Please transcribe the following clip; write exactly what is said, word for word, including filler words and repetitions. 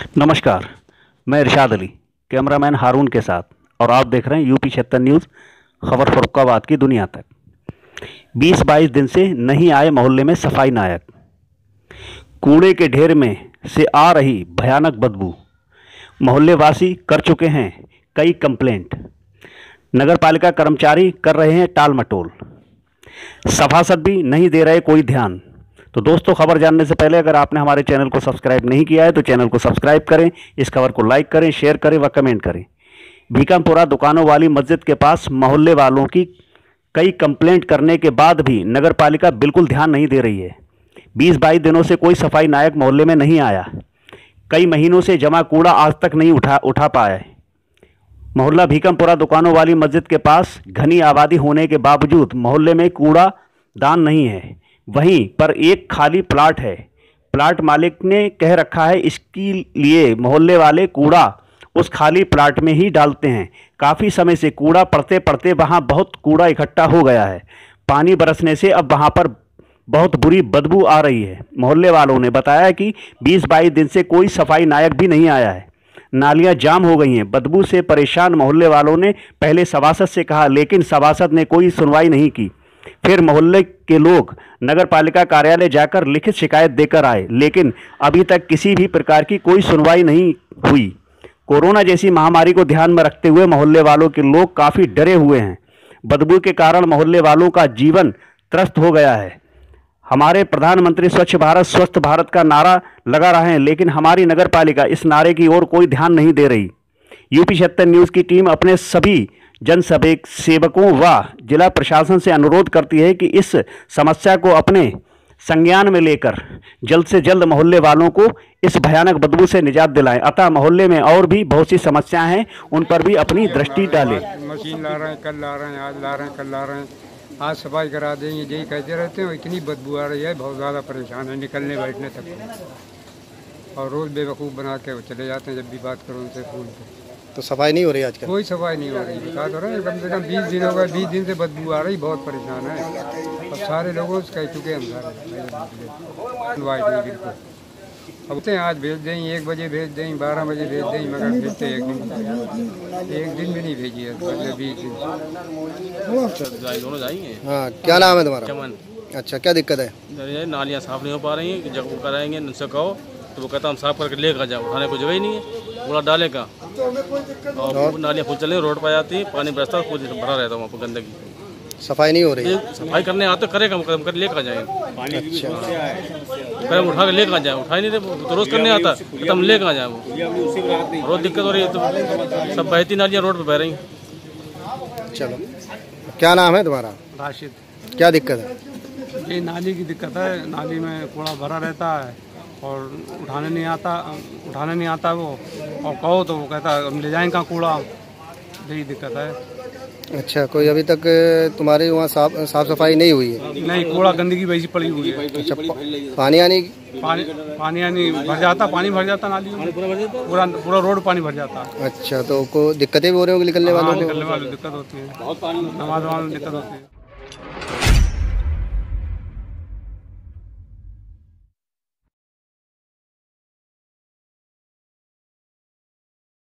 नमस्कार, मैं इरशाद अली, कैमरामैन हारून के साथ, और आप देख रहे हैं यूपी छिहत्तर न्यूज़, खबर फर्रुखाबाद की दुनिया तक। बीस बाईस दिन से नहीं आए मोहल्ले में सफाई नायक। कूड़े के ढेर में से आ रही भयानक बदबू। मोहल्ले वासी कर चुके हैं कई कंप्लेंट। नगर पालिका कर्मचारी कर रहे हैं टाल मटोल। सभासद भी नहीं दे रहे कोई ध्यान। तो दोस्तों, खबर जानने से पहले अगर आपने हमारे चैनल को सब्सक्राइब नहीं किया है तो चैनल को सब्सक्राइब करें, इस खबर को लाइक करें, शेयर करें व कमेंट करें। भीकमपुरा दुकानों वाली मस्जिद के पास मोहल्ले वालों की कई कंप्लेंट करने के बाद भी नगर पालिका बिल्कुल ध्यान नहीं दे रही है। बीस बाईस दिनों से कोई सफाई नायक मोहल्ले में नहीं आया। कई महीनों से जमा कूड़ा आज तक नहीं उठा उठा पाया है। मोहल्ला भीकमपुरा दुकानों वाली मस्जिद के पास घनी आबादी होने के बावजूद मोहल्ले में कूड़ा दान नहीं है। वहीं पर एक खाली प्लाट है। प्लाट मालिक ने कह रखा है इसके लिए मोहल्ले वाले कूड़ा उस खाली प्लाट में ही डालते हैं। काफ़ी समय से कूड़ा पड़ते पड़ते वहां बहुत कूड़ा इकट्ठा हो गया है। पानी बरसने से अब वहां पर बहुत बुरी बदबू आ रही है। मोहल्ले वालों ने बताया कि बीस बाईस दिन से कोई सफाई नायक भी नहीं आया है। नालियां जाम हो गई हैं। बदबू से परेशान मोहल्ले वालों ने पहले सभासद से कहा, लेकिन सभासद ने कोई सुनवाई नहीं की। फिर मोहल्ले के लोग नगर पालिका कार्यालय जाकर लिखित शिकायत देकर आए, लेकिन अभी तक किसी भी प्रकार की कोई सुनवाई नहीं हुई। कोरोना जैसी महामारी को ध्यान में रखते हुए मोहल्ले वालों के लोग काफ़ी डरे हुए हैं। बदबू के कारण मोहल्ले वालों का जीवन त्रस्त हो गया है। हमारे प्रधानमंत्री स्वच्छ भारत स्वस्थ भारत का नारा लगा रहे हैं, लेकिन हमारी नगर पालिका इस नारे की ओर कोई ध्यान नहीं दे रही। यूपी छिहत्तर न्यूज़ की टीम अपने सभी जन सेवकों व जिला प्रशासन से अनुरोध करती है कि इस समस्या को अपने संज्ञान में लेकर जल्द से जल्द मोहल्ले वालों को इस भयानक बदबू से निजात दिलाएं। अतः मोहल्ले में और भी बहुत सी समस्याएं हैं, उन पर भी अपनी दृष्टि डालें। मशीन ला रहे हैं, कल ला रहे हैं, आज ला रहे हैं, कल ला रहे हैं, आज सफाई करा देंगे, यही कहते रहते हैं। इतनी बदबू आ रही है, बहुत ज़्यादा परेशान है निकलने बैठने तक, और रोज़ बेवकूफ़ बना के वो चले जाते हैं जब भी बात करो उनसे फ़ोन पे। तो सफाई नहीं हो रही आजकल? कोई सफाई नहीं हो रही। बता दो रहे हैं, कम से कम बीस दिन हो गए, बीस दिन से बदबू आ रही, बहुत परेशान है। अब सारे लोगों से कह चुके हैं हम सारे वाइट नहीं बिल्कुल। अब उठते हैं, आज भेज दें, एक बजे भेज दें, बारह बजे भेज दें, मगर भेजते एक दिन एक दिन भी नहीं भेजी है, मतलब बीस दिन। दोनों जाएंगे। हाँ, क्या नाम है तुम्हारा? चमन। अच्छा, क्या दिक्कत है? नालियाँ साफ नहीं हो पा रही हैं, जब वो कराएंगे उनसे कहो तो वो कहता हम साफ करके लेकर जाओ, उठाने को जगह ही नहीं है, कूड़ा डाले का। और नालियाँ खुद चले रोड पर जाती है, पानी बरसता है, खुद भरा रहता है वहाँ पर गंदगी। सफाई नहीं हो रही है? सफाई करने आते करेगा, हम कदम कर लेकर जाएंगे। अच्छा, कदम उठा के लेकर जाए, उठा ही नहीं रहे तो रोज़ करने आता, तो हम लेकर जाए। वो रोज़ दिक्कत हो रही है, तो सब बहती नालियाँ रोड पर बह रही हैं। चलो, क्या नाम है तुम्हारा? राशिद। क्या दिक्कत है? ये नाली की दिक्कत है। नाली में कूड़ा भरा रहता है और उठाने नहीं आता उठाने नहीं आता वो, और कहो तो वो कहता है हम ले जाएंगे कहाँ कूड़ा। यही दिक्कत है। अच्छा, कोई अभी तक तुम्हारे वहाँ साफ साफ सफाई नहीं हुई है? नहीं, कूड़ा गंदगी वैसी पड़ी हुई है। अच्छा, पानी आने पानी पानी यानी भर जाता, पानी भर जाता नाली में, पूरा पूरा रोड पानी भर जाता। अच्छा, तो को दिक्कतें भी हो रही होंगी निकलने वालों को? निकलने वालों दिक्कत होती है, नमाज वालों दिक्कत होती है।